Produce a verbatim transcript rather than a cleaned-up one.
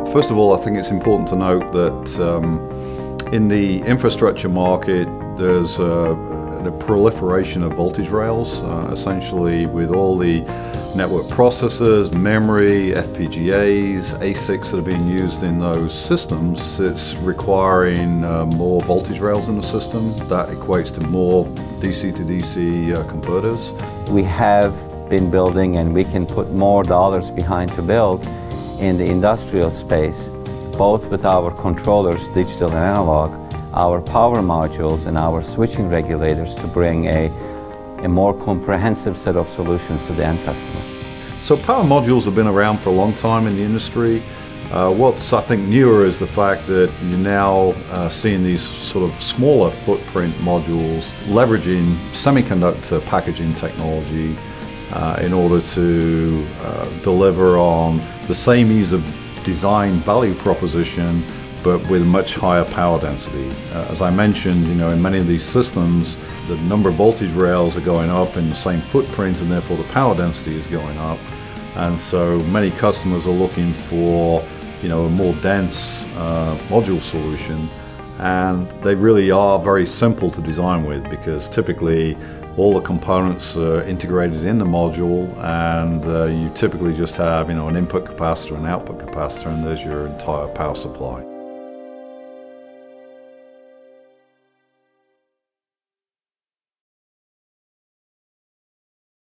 First of all, I think it's important to note that um, in the infrastructure market, there's a, a proliferation of voltage rails, uh, essentially with all the network processors, memory, F P G As, A SICs that are being used in those systems. It's requiring uh, more voltage rails in the system. That equates to more D C to D C uh, converters. We have been building, and we can put more dollars behind to build in the industrial space, both with our controllers, digital and analog, our power modules and our switching regulators to bring a, a more comprehensive set of solutions to the end customer. So power modules have been around for a long time in the industry. Uh, what's I think newer is the fact that you're now uh, seeing these sort of smaller footprint modules leveraging semiconductor packaging technology uh, in order to uh, deliver on the same ease of design value proposition, but with much higher power density. Uh, as I mentioned, you know, in many of these systems, the number of voltage rails are going up in the same footprint, and therefore the power density is going up. And so many customers are looking for, you know, a more dense uh, module solution, and they really are very simple to design with, because typically all the components are integrated in the module, and uh, you typically just have, you know, an input capacitor and output capacitor, and there's your entire power supply.